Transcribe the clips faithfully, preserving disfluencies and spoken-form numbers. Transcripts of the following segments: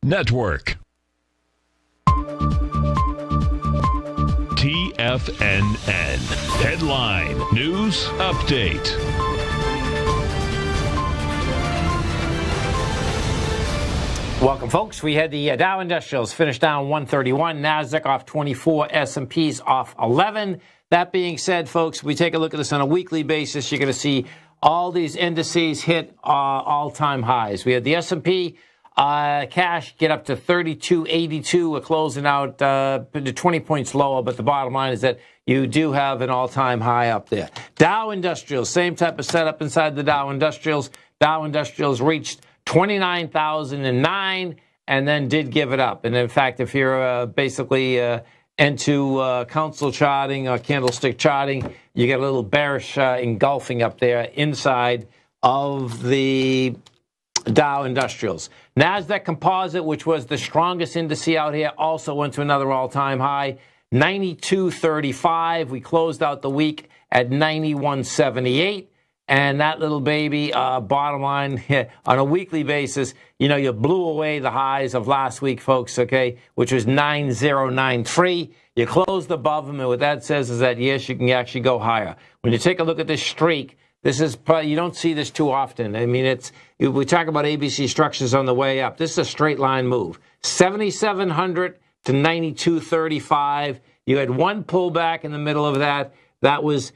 Network. T F N N. Headline News Update. Welcome, folks. We had the uh, Dow Industrials finish down one thirty-one, NASDAQ off twenty-four, S and P's off eleven. That being said, folks, we take a look at this on a weekly basis. You're going to see all these indices hit uh, all-time highs. We had the S and P uh, cash get up to thirty-two eighty-two. We're closing out uh, twenty points lower, but the bottom line is that you do have an all-time high up there. Dow Industrials, same type of setup inside the Dow Industrials. Dow Industrials reached twenty-nine thousand nine and then did give it up. And in fact, if you're uh, basically uh, into uh, council charting or candlestick charting, you get a little bearish uh, engulfing up there inside of the Dow Industrials. NASDAQ Composite, which was the strongest index out here, also went to another all-time high, ninety-two thirty-five. We closed out the week at ninety-one seventy-eight. And that little baby, uh, bottom line, on a weekly basis, you know, you blew away the highs of last week, folks, okay, which was nine thousand ninety-three. You closed above them, and what that says is that, yes, you can actually go higher. When you take a look at this streak, this is probably, you don't see this too often. I mean, it's, we talk about A B C structures on the way up. This is a straight line move. seventy-seven hundred to ninety-two thirty-five. You had one pullback in the middle of that. That was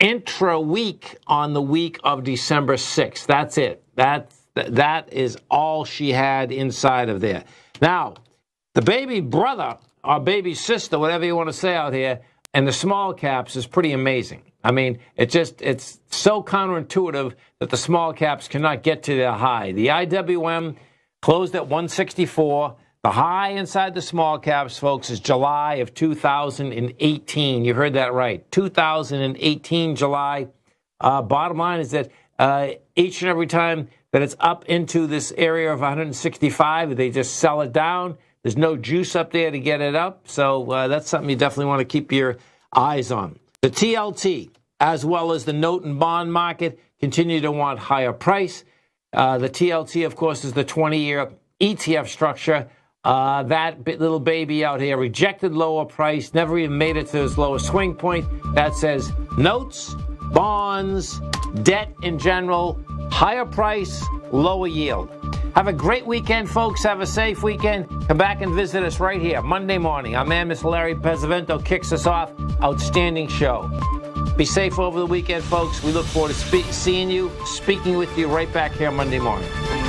intra-week on the week of December sixth. That's it. That, that is all she had inside of there. Now, the baby brother or baby sister, whatever you want to say out here, and the small caps is pretty amazing. I mean, it just, it's so counterintuitive that the small caps cannot get to their high. The I W M closed at one sixty-four. The high inside the small caps, folks, is July of two thousand eighteen. You heard that right. two thousand eighteen, July. Uh, bottom line is that uh, each and every time that it's up into this area of one sixty-five, they just sell it down. There's no juice up there to get it up. So uh, that's something you definitely want to keep your eyes on. The T L T, as well as the note and bond market, continue to want higher price. Uh, the T L T, of course, is the twenty-year E T F structure. Uh, that little baby out here rejected lower price, never even made it to its lowest swing point. That says notes, bonds, debt in general, higher price, lower yield. Have a great weekend, folks. Have a safe weekend. Come back and visit us right here Monday morning. Our man, Mister Larry Pesavento, kicks us off. Outstanding show. Be safe over the weekend, folks. We look forward to spe- seeing you, speaking with you right back here Monday morning.